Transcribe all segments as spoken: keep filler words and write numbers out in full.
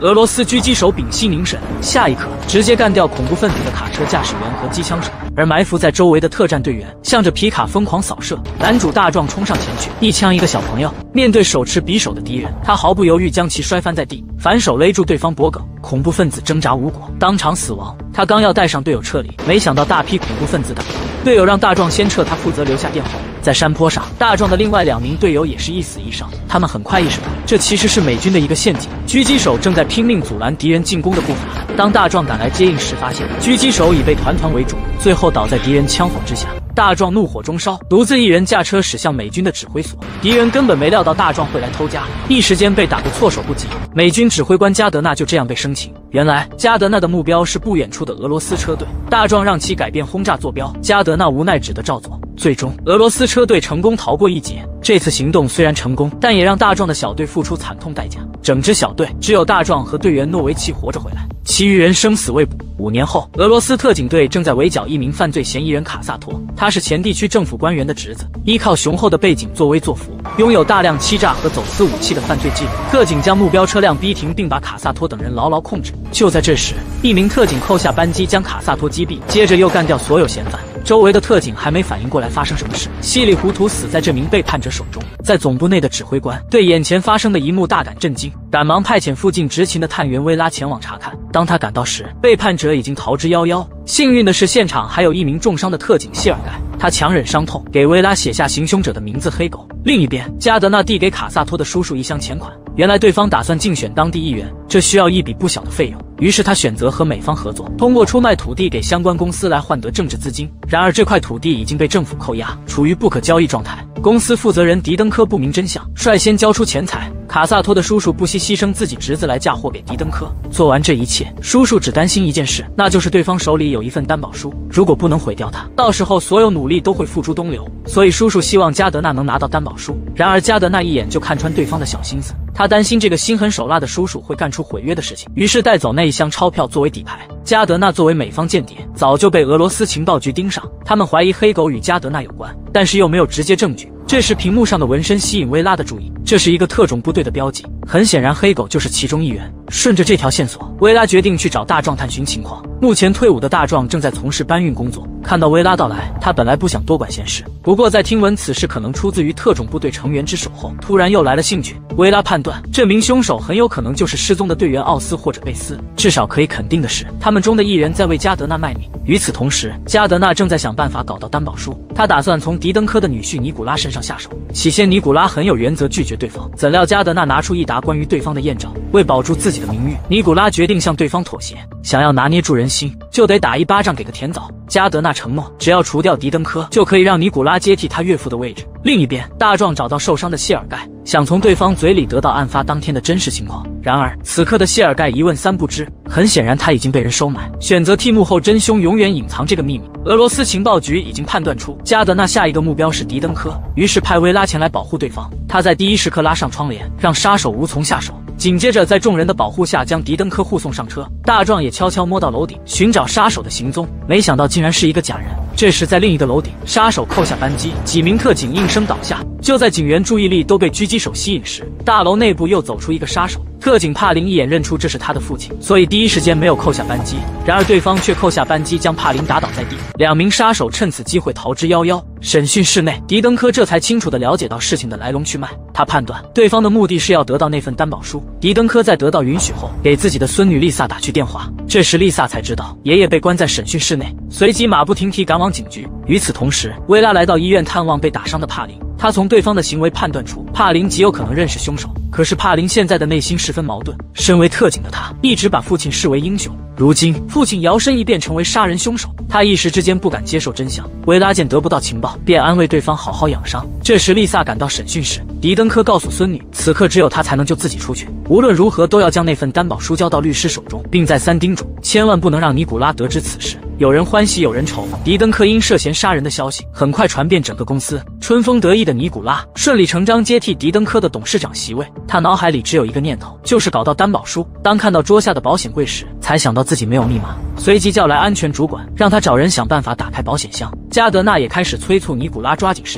俄罗斯狙击手屏息凝神，下一刻直接干掉恐怖分子的卡车驾驶员和机枪手。而埋伏在周围的特战队员向着皮卡疯狂扫射，男主大壮冲上前去，一枪一个小朋友。面对手持匕首的敌人，他毫不犹豫将其摔翻在地，反手勒住对方脖颈。恐怖分子挣扎无果，当场死亡。他刚要带上队友撤离，没想到大批恐怖分子打来，队友让大壮先撤，他负责留下殿后。在山坡上，大壮的另外两名队友也是一死一伤。他们很快意识到，这其实是美军的一个陷阱，狙击手正在拼命阻拦敌人进攻的步伐。当大壮赶来接应时，发现狙击手已被团团围住，最后倒在敌人枪火之下。大壮怒火中烧，独自一人驾车驶向美军的指挥所。敌人根本没料到大壮会来偷家，一时间被打得措手不及。美军指挥官加德纳就这样被生擒。原来加德纳的目标是不远处的俄罗斯车队，大壮让其改变轰炸坐标，加德纳无奈只得照做。最终，俄罗斯车队成功逃过一劫。这次行动虽然成功，但也让大壮的小队付出惨痛代价。整支小队只有大壮和队员诺维奇活着回来，其余人生死未卜。五年后，俄罗斯特警队正在围剿一名犯罪嫌疑人卡萨托，他是前地区政府官员的侄子，依靠雄厚的背景作威作福，拥有大量欺诈和走私武器的犯罪记录。特警将目标车辆逼停，并把卡萨托等人牢牢控制。就在这时，一名特警扣下扳机将卡萨托击毙，接着又干掉所有嫌犯。周围的特警还没反应过来发生什么事，稀里糊涂死在这名背叛者手中。在总部内的指挥官对眼前发生的一幕大感震惊，赶忙派遣附近执勤的探员薇拉前往查看。当他赶到时，背叛者已经逃之夭夭。幸运的是，现场还有一名重伤的特警谢尔盖，他强忍伤痛，给薇拉写下行凶者的名字黑狗。另一边，加德纳递给卡萨托的叔叔一箱钱款，原来对方打算竞选当地议员，这需要一笔不小的费用。于是他选择和美方合作，通过出卖土地给相关公司来换得政治资金。然而这块土地已经被政府扣押，处于不可交易状态。公司负责人迪登科不明真相，率先交出钱财。卡萨托的叔叔不惜牺牲自己侄子来嫁祸给迪登科。做完这一切，叔叔只担心一件事，那就是对方手里有一份担保书，如果不能毁掉它，到时候所有努力都会付诸东流。所以叔叔希望加德纳能拿到担保书。然而加德纳一眼就看穿对方的小心思，他担心这个心狠手辣的叔叔会干出毁约的事情，于是带走那一箱钞票作为底牌。加德纳作为美方间谍，早就被俄罗斯情报局盯上，他们怀疑黑狗与加德纳有关，但是又没有直接证据。这时屏幕上的纹身吸引薇拉的注意，这是一个特种部队的标记，很显然黑狗就是其中一员。顺着这条线索，薇拉决定去找大壮探寻情况。目前退伍的大壮正在从事搬运工作，看到薇拉到来，他本来不想多管闲事，不过在听闻此事可能出自于特种部队成员之手后，突然又来了兴趣。薇拉判断这名凶手很有可能就是失踪的队员奥斯或者贝斯，至少可以肯定的是，他们中的一人在为加德纳卖命。与此同时，加德纳正在想办法搞到担保书，他打算从迪登科的女婿尼古拉身上下手。起先尼古拉很有原则拒绝对方，怎料加德纳拿出一沓关于对方的验证，为保住自己的名誉，尼古拉决定向对方妥协。想要拿捏住人心，就得打一巴掌给个甜枣。加德纳承诺，只要除掉迪登科，就可以让尼古拉接替他岳父的位置。另一边，大壮找到受伤的谢尔盖，想从对方嘴里得到案发当天的真实情况。然而此刻的谢尔盖一问三不知，很显然他已经被人收买，选择替幕后真凶永远隐藏这个秘密。俄罗斯情报局已经判断出加德纳下一个目标是迪登科，于是派薇拉前来保护对方。他在第一时刻拉上窗帘，让杀手无从下手，紧接着在众人的保护下将迪登科护送上车。大壮也悄悄摸到楼顶寻找杀手的行踪，没想到竟然是一个假人。这时在另一个楼顶，杀手扣下扳机，几名特警应声倒下。就在警员注意力都被狙击手吸引时，大楼内部又走出一个杀手。特警帕林一眼认出这是他的父亲，所以第一时间没有扣下扳机。然而对方却扣下扳机将帕林打倒在地，两名杀手趁此机会逃之夭夭。审讯室内，迪登科这才清楚地了解到事情的来龙去脉。他判断对方的目的是要得到那份担保书。迪登科在得到允许后，给自己的孙女丽萨打去电话。这时丽萨才知道爷爷被关在审讯室内，随即马不停蹄赶往警局。与此同时，薇拉来到医院探望被打伤的帕林。他从对方的行为判断出帕林极有可能认识凶手，可是帕林现在的内心十分矛盾。身为特警的他，一直把父亲视为英雄，如今父亲摇身一变成为杀人凶手，他一时之间不敢接受真相。薇拉见得不到情报，便安慰对方好好养伤。这时丽萨赶到审讯室，迪登科告诉孙女，此刻只有他才能救自己出去，无论如何都要将那份担保书交到律师手中，并再三叮嘱千万不能让尼古拉得知此事。有人欢喜有人愁，迪登科因涉嫌杀人的消息很快传遍整个公司。春风得意的尼古拉顺理成章接替迪登科的董事长席位，他脑海里只有一个念头，就是搞到担保书。当看到桌下的保险柜时，才想到自己没有密码，随即叫来安全主管，让他找人想办法打开保险箱。加德纳也开始催促尼古拉抓紧时间，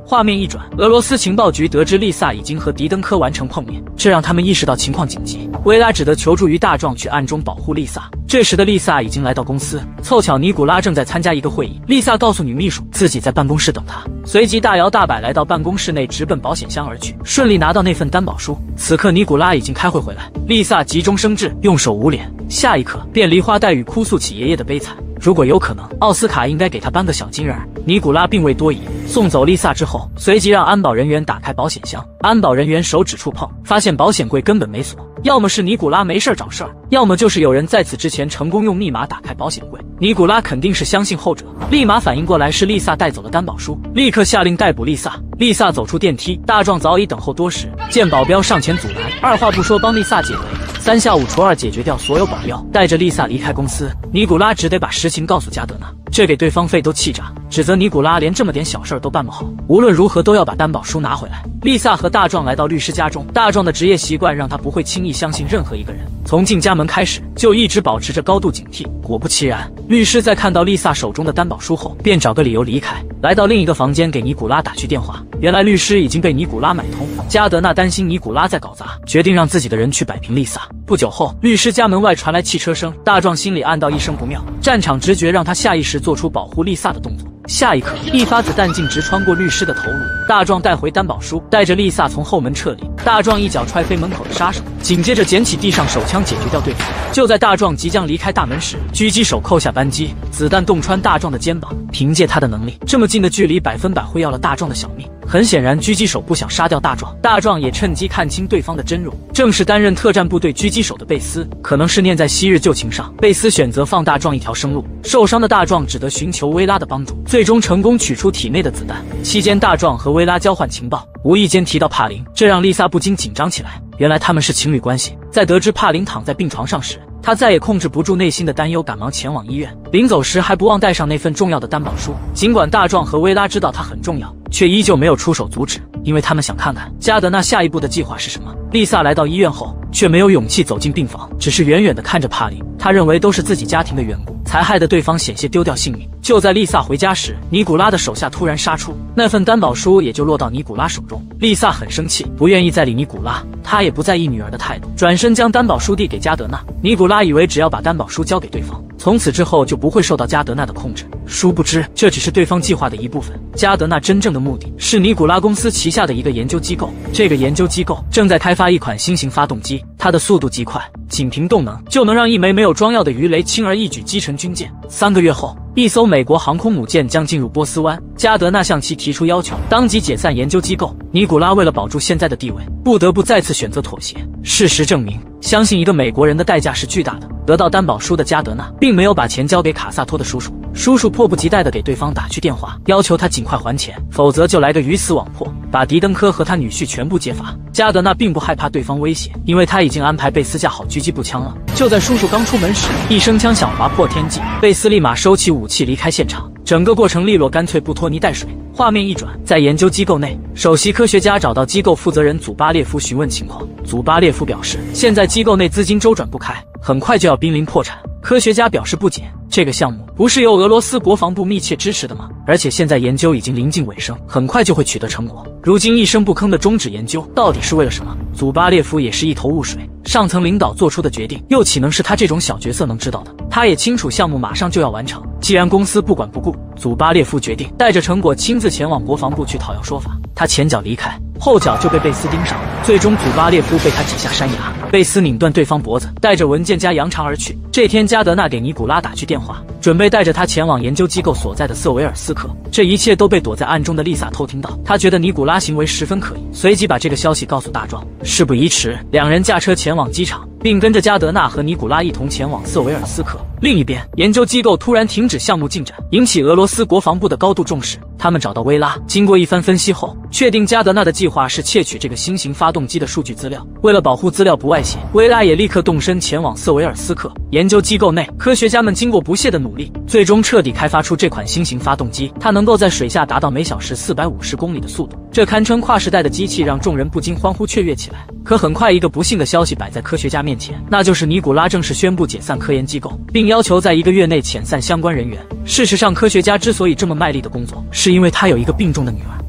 画面一转，俄罗斯情报局得知丽萨已经和迪登科完成碰面，这让他们意识到情况紧急。薇拉只得求助于大壮去暗中保护丽萨。这时的丽萨已经来到公司，凑巧尼古拉正在参加一个会议。丽萨告诉女秘书自己在办公室等他，随即大摇大摆来到办公室内，直奔保险箱而去，顺利拿到那份担保书。此刻尼古拉已经开会回来，丽萨急中生智，用手捂脸，下一刻便梨花带雨哭诉起爷爷的悲惨。如果有可能，奥斯卡应该给他颁个小金人儿。尼古拉并未多疑，送走丽萨之后，随即让安保人员打开保险箱。安保人员手指触碰，发现保险柜根本没锁，要么是尼古拉没事找事儿，要么就是有人在此之前成功用密码打开保险柜。尼古拉肯定是相信后者，立马反应过来是丽萨带走了担保书，立刻下令逮捕丽萨。丽萨走出电梯，大壮早已等候多时，见保镖上前阻拦，二话不说帮丽萨解围。三下五除二解决掉所有保镖，带着丽萨离开公司。尼古拉只得把实情告诉加德纳，这给对方肺都气炸，指责尼古拉连这么点小事都办不好，无论如何都要把担保书拿回来。丽萨和大壮来到律师家中，大壮的职业习惯让他不会轻易相信任何一个人，从进家门开始就一直保持着高度警惕。果不其然，律师在看到丽萨手中的担保书后，便找个理由离开，来到另一个房间给尼古拉打去电话。原来律师已经被尼古拉买通，加德纳担心尼古拉在搞砸，决定让自己的人去摆平丽萨。不久后，律师家门外传来汽车声，大壮心里暗道一声不妙，战场直觉让他下意识做出保护丽萨的动作。下一刻，一发子弹径直穿过律师的头颅，大壮带回担保书，带着丽萨从后门撤离。大壮一脚踹飞门口的杀手，紧接着捡起地上手枪解决掉对方。就在大壮即将离开大门时，狙击手扣下扳机，子弹洞穿大壮的肩膀。凭借他的能力，这么近的距离百分百会要了大壮的小命。很显然，狙击手不想杀掉大壮，大壮也趁机看清对方的真容，正是担任特战部队狙击手的贝斯。可能是念在昔日旧情上，贝斯选择放大壮一条生路。受伤的大壮只得寻求薇拉的帮助，最终成功取出体内的子弹。期间，大壮和薇拉交换情报，无意间提到帕林，这让丽萨不禁紧张起来。原来他们是情侣关系。在得知帕林躺在病床上时，他再也控制不住内心的担忧，赶忙前往医院。临走时还不忘带上那份重要的担保书。尽管大壮和薇拉知道他很重要，却依旧没有出手阻止，因为他们想看看加德纳下一步的计划是什么。丽萨来到医院后，却没有勇气走进病房，只是远远地看着帕林。他认为都是自己家庭的缘故，才害得对方险些丢掉性命。就在丽萨回家时，尼古拉的手下突然杀出，那份担保书也就落到尼古拉手中。丽萨很生气，不愿意再理尼古拉，她也不在意女儿的态度，转身将担保书递给加德纳。尼古拉以为只要把担保书交给对方，从此之后就不会受到加德纳的控制，殊不知这只是对方计划的一部分。加德纳真正的目的是尼古拉公司旗下的一个研究机构，这个研究机构正在开发一款新型发动机，它的速度极快，仅凭动能就能让一枚没有装药的鱼雷轻而易举击沉军舰。三个月后，一艘美国航空母舰将进入波斯湾，加德纳向其提出要求，当即解散研究机构。尼古拉为了保住现在的地位，不得不再次选择妥协。事实证明，相信一个美国人的代价是巨大的。得到担保书的加德纳并没有把钱交给卡萨托的叔叔，叔叔迫不及待地给对方打去电话，要求他尽快还钱，否则就来个鱼死网破，把迪登科和他女婿全部揭发。加德纳并不害怕对方威胁，因为他已经安排贝斯架好狙击步枪了。就在叔叔刚出门时，一声枪响划破天际，贝斯立马收起武器离开现场，整个过程利落干脆，不拖泥带水。画面一转，在研究机构内，首席科学家找到机构负责人祖巴列夫询问情况。祖巴列夫表示，现在机构内资金周转不开，很快就要濒临破产。科学家表示不解，这个项目不是由俄罗斯国防部密切支持的吗？而且现在研究已经临近尾声，很快就会取得成果。如今一声不吭的终止研究，到底是为了什么？祖巴列夫也是一头雾水。上层领导做出的决定，又岂能是他这种小角色能知道的？他也清楚项目马上就要完成，既然公司不管不顾，祖巴列夫决定带着成果亲自前往国防部去讨要说法。他前脚离开，后脚就被贝斯盯上，最终祖巴列夫被他挤下山崖，贝斯拧断对方脖子，带着文件夹扬长而去。这天，加德纳给尼古拉打去电话，准备带着他前往研究机构所在的瑟维尔斯克。这一切都被躲在暗中的丽萨偷听到，他觉得尼古拉行为十分可疑，随即把这个消息告诉大壮。事不宜迟，两人驾车前往机场，并跟着加德纳和尼古拉一同前往瑟维尔斯克。另一边，研究机构突然停止项目进展，引起俄罗斯国防部的高度重视。他们找到薇拉，经过一番分析后，确定加德纳的计划是窃取这个新型发动机的数据资料。为了保护资料不外泄，薇拉也立刻动身前往瑟维尔斯克。研究机构内，科学家们经过不懈的努力，最终彻底开发出这款新型发动机。它能够在水下达到每小时四百五十公里的速度，这堪称跨时代的机器，让众人不禁欢呼雀跃起来。可很快，一个不幸的消息摆在科学家面前，那就是尼古拉正式宣布解散科研机构，并要求在一个月内遣散相关人员。事实上，科学家之所以这么卖力的工作，是因为他有一个病重的女儿。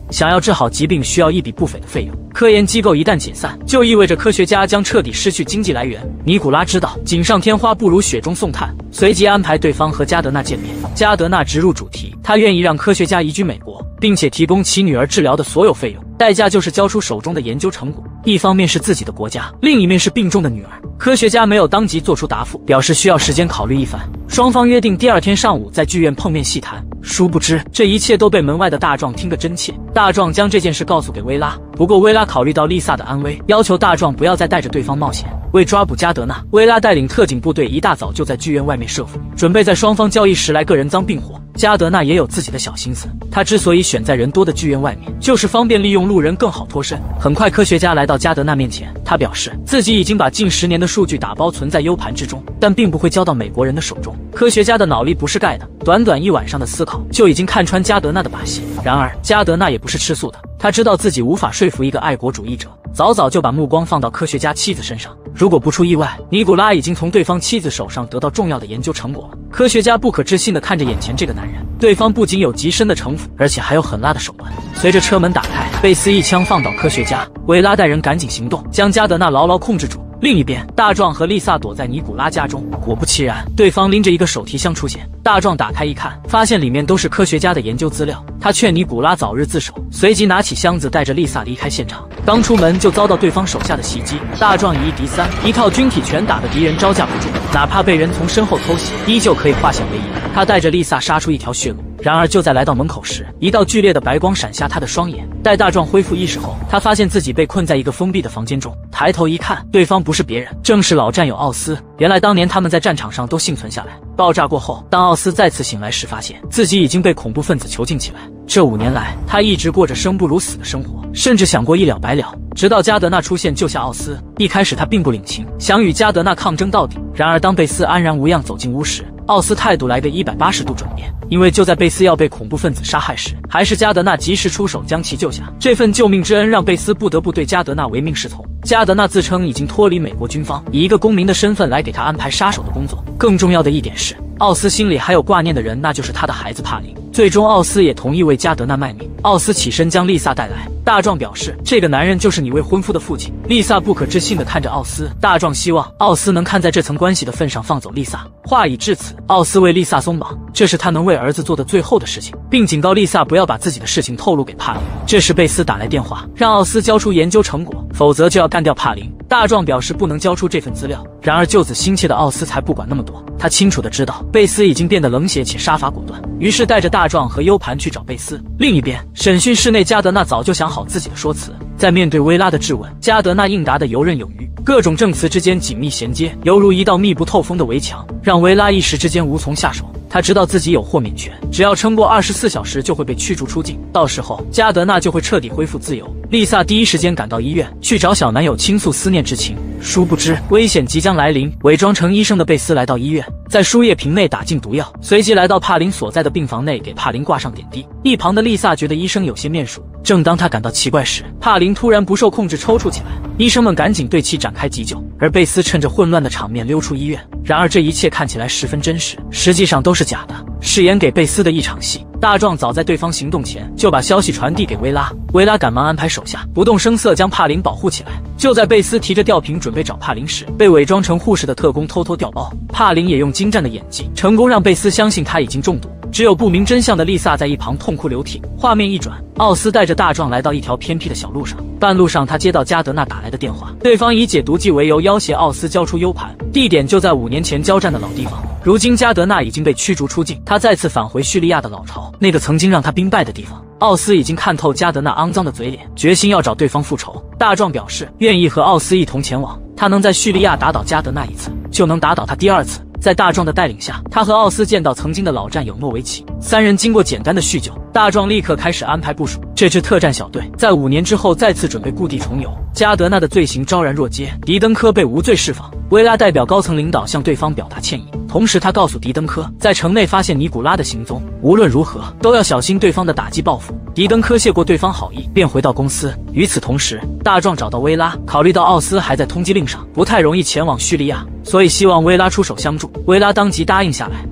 想要治好疾病需要一笔不菲的费用。科研机构一旦解散，就意味着科学家将彻底失去经济来源。尼古拉知道锦上添花不如雪中送炭，随即安排对方和加德纳见面。加德纳直入主题，他愿意让科学家移居美国，并且提供其女儿治疗的所有费用，代价就是交出手中的研究成果。一方面是自己的国家，另一面是病重的女儿。科学家没有当即做出答复，表示需要时间考虑一番。双方约定第二天上午在剧院碰面细谈。殊不知，这一切都被门外的大壮听个真切。大壮将这件事告诉给薇拉，不过薇拉考虑到丽萨的安危，要求大壮不要再带着对方冒险。为抓捕加德纳，薇拉带领特警部队一大早就在剧院外面设伏，准备在双方交易时来个人赃并获。加德纳也有自己的小心思，他之所以选在人多的剧院外面，就是方便利用路人更好脱身。很快，科学家来到加德纳面前，他表示自己已经把近十年的数据打包存在 U 盘之中，但并不会交到美国人的手中。科学家的脑力不是盖的，短短一晚上的思考就已经看穿加德纳的把戏。然而，加德纳也不是吃素的，他知道自己无法说服一个爱国主义者，早早就把目光放到科学家妻子身上。如果不出意外，尼古拉已经从对方妻子手上得到重要的研究成果了。科学家不可置信地看着眼前这个男人，对方不仅有极深的城府，而且还有狠辣的手段。随着车门打开，贝斯一枪放倒科学家，维拉带人赶紧行动，将加德纳牢牢控制住。另一边，大壮和丽萨躲在尼古拉家中，果不其然，对方拎着一个手提箱出现。大壮打开一看，发现里面都是科学家的研究资料。他劝尼古拉早日自首，随即拿起箱子带着丽萨离开现场。刚出门就遭到对方手下的袭击，大壮以一敌三，一套军体拳打得敌人招架不住，哪怕被人从身后偷袭，依旧可以化险为夷。他带着丽萨杀出一条血路。然而就在来到门口时，一道剧烈的白光闪瞎他的双眼。待大壮恢复意识后，他发现自己被困在一个封闭的房间中。抬头一看，对方不是别人，正是老战友奥斯。原来当年他们在战场上都幸存下来。爆炸过后，当奥斯再次醒来时，发现自己已经被恐怖分子囚禁起来。这五年来，他一直过着生不如死的生活，甚至想过一了百了。直到加德纳出现救下奥斯，一开始他并不领情，想与加德纳抗争到底。然而当贝斯安然无恙走进屋时，奥斯态度来个一百八十度转变。因为就在贝斯要被恐怖分子杀害时，还是加德纳及时出手将其救下。这份救命之恩让贝斯不得不对加德纳唯命是从。加德纳自称已经脱离美国军方，以一个公民的身份来给他安排杀手的工作。更重要的一点是，奥斯心里还有挂念的人，那就是他的孩子帕林。最终，奥斯也同意为加德纳卖命。奥斯起身将丽萨带来。大壮表示，这个男人就是你未婚夫的父亲。丽萨不可置信地看着奥斯。大壮希望奥斯能看在这层关系的份上放走丽萨。话已至此，奥斯为丽萨松绑，这是他能为儿子做的最后的事情，并警告丽萨不要把自己的事情透露给帕林。这时贝斯打来电话，让奥斯交出研究成果，否则就要干掉帕林。大壮表示不能交出这份资料。然而救子心切的奥斯才不管那么多，他清楚地知道贝斯已经变得冷血且杀伐果断，于是带着大壮和 U 盘去找贝斯。另一边，审讯室内，加德纳早就想好自己的说辞，在面对薇拉的质问，加德纳应答得游刃有余，各种证词之间紧密衔接，犹如一道密不透风的围墙，让薇拉一时之间无从下手。他知道自己有豁免权，只要撑过二十四小时就会被驱逐出境，到时候加德纳就会彻底恢复自由。丽萨第一时间赶到医院去找小男友倾诉思念之情，殊不知危险即将来临。伪装成医生的贝斯来到医院，在输液瓶内打进毒药，随即来到帕林所在的病房内给帕林挂上点滴。一旁的丽萨觉得医生有些面熟，正当她感到奇怪时，帕林突然不受控制抽搐起来，医生们赶紧对其展开急救，而贝斯趁着混乱的场面溜出医院。然而这一切看起来十分真实，实际上都是假的，是演给贝斯的一场戏。大壮早在对方行动前就把消息传递给薇拉，薇拉赶忙安排手下不动声色将帕林保护起来。就在贝斯提着吊瓶准备找帕林时，被伪装成护士的特工偷偷调包。帕林也用精湛的演技成功让贝斯相信他已经中毒。只有不明真相的丽萨在一旁痛哭流涕。画面一转，奥斯带着大壮来到一条偏僻的小路上，半路上他接到加德纳打来的电话，对方以解毒剂为由要挟奥斯交出 U 盘，地点就在五年前交战的老地方。如今加德纳已经被驱逐出境，他再次返回叙利亚的老巢，那个曾经让他兵败的地方。奥斯已经看透加德纳肮脏的嘴脸，决心要找对方复仇。大壮表示愿意和奥斯一同前往，他能在叙利亚打倒加德纳一次，就能打倒他第二次。在大壮的带领下，他和奥斯见到曾经的老战友诺维奇，三人经过简单的叙旧，大壮立刻开始安排部署这支特战小队，在五年之后再次准备故地重游。加德纳的罪行昭然若揭，迪登科被无罪释放。薇拉代表高层领导向对方表达歉意，同时他告诉迪登科，在城内发现尼古拉的行踪，无论如何都要小心对方的打击报复。迪登科谢过对方好意，便回到公司。与此同时，大壮找到薇拉，考虑到奥斯还在通缉令上，不太容易前往叙利亚，所以希望薇拉出手相助。薇拉当即答应下来。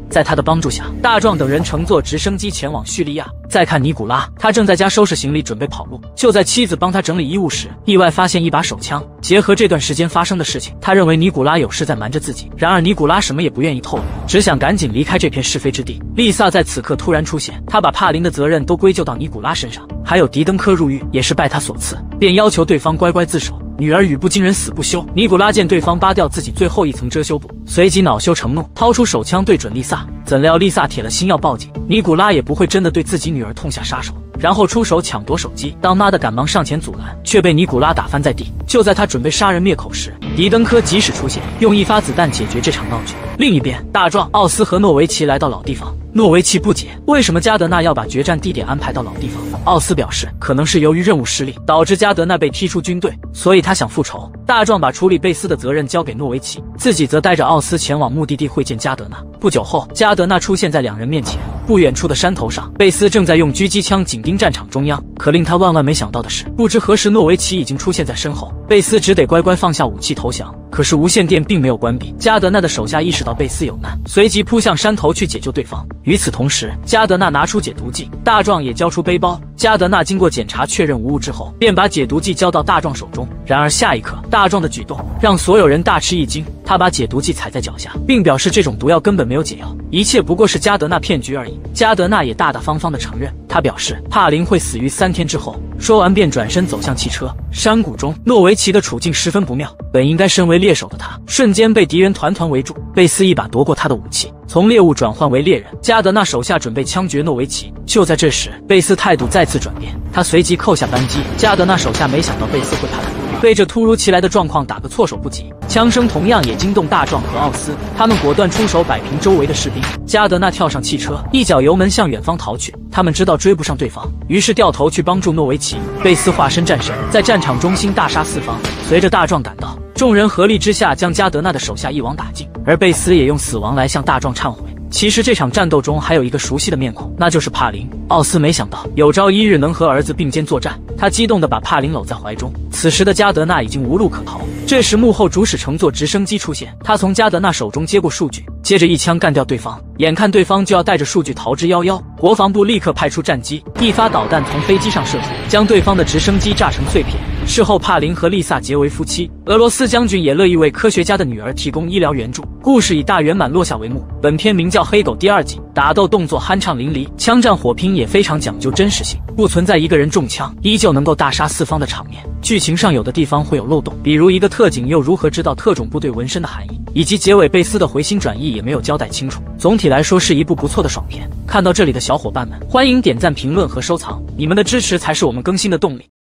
在他的帮助下，大壮等人乘坐直升机前往叙利亚。再看尼古拉，他正在家收拾行李，准备跑路。就在妻子帮他整理衣物时，意外发现一把手枪。结合这段时间发生的事情，他认为尼古拉有事在瞒着自己。然而尼古拉什么也不愿意透露，只想赶紧离开这片是非之地。丽萨在此刻突然出现，她把帕林的责任都归咎到尼古拉身上，还有迪登科入狱也是拜他所赐，便要求对方乖乖自首。女儿语不惊人死不休，尼古拉见对方扒掉自己最后一层遮羞布，随即恼羞成怒，掏出手枪对准丽萨。怎料丽萨铁了心要报警，尼古拉也不会真的对自己女儿痛下杀手，然后出手抢夺手机。当妈的赶忙上前阻拦，却被尼古拉打翻在地。就在他准备杀人灭口时，迪登科及时出现，用一发子弹解决这场闹剧。另一边，大壮、奥斯和诺维奇来到老地方。诺维奇不解，为什么加德纳要把决战地点安排到老地方？奥斯表示，可能是由于任务失利，导致加德纳被踢出军队，所以他想复仇。大壮把处理贝斯的责任交给诺维奇，自己则带着奥斯前往目的地会见加德纳。不久后，加德纳出现在两人面前。不远处的山头上，贝斯正在用狙击枪紧盯战场中央。可令他万万没想到的是，不知何时诺维奇已经出现在身后，贝斯只得乖乖放下武器投降。可是无线电并没有关闭，加德纳的手下意识到贝斯有难，随即扑向山头去解救对方。与此同时，加德纳拿出解毒剂，大壮也交出背包。加德纳经过检查确认无误之后，便把解毒剂交到大壮手中。然而下一刻，大壮的举动让所有人大吃一惊，他把解毒剂踩在脚下，并表示这种毒药根本没有解药，一切不过是加德纳骗局而已。加德纳也大大方方地承认，他表示帕林会死于三天之后。说完便转身走向汽车。山谷中，诺维奇的处境十分不妙，本应该身为猎手的他，瞬间被敌人团团围住。贝斯一把夺过他的武器，从猎物转换为猎人。加德纳手下准备枪决诺维奇，就在这时，贝斯态度再次转变，他随即扣下扳机。加德纳手下没想到贝斯会叛逆，被这突如其来的状况打个措手不及。枪声同样也惊动大壮和奥斯，他们果断出手摆平周围的士兵。加德纳跳上汽车，一脚油门向远方逃去。他们知道追不上对方，于是掉头去帮助诺维奇。贝斯化身战神，在战场中心大杀四方。随着大壮赶到，众人合力之下将加德纳的手下一网打尽，而贝斯也用死亡来向大壮忏悔。其实这场战斗中还有一个熟悉的面孔，那就是帕林。奥斯没想到有朝一日能和儿子并肩作战，他激动地把帕林搂在怀中。此时的加德纳已经无路可逃，这时幕后主使乘坐直升机出现，他从加德纳手中接过数据，接着一枪干掉对方。眼看对方就要带着数据逃之夭夭，国防部立刻派出战机，一发导弹从飞机上射出，将对方的直升机炸成碎片。事后帕林和丽萨结为夫妻，俄罗斯将军也乐意为科学家的女儿提供医疗援助。故事以大圆满落下帷幕。本片名叫《黑狗》第二季，打斗动作酣畅淋漓，枪战火拼也非常讲究真实性，不存在一个人中枪依旧能够大杀四方的场面。剧情上有的地方会有漏洞，比如一个特警又如何知道特种部队纹身的含义，以及结尾贝斯的回心转意也没有交代清楚。总体来说是一部不错的爽片。看到这里的小伙伴们，欢迎点赞、评论和收藏，你们的支持才是我们更新的动力。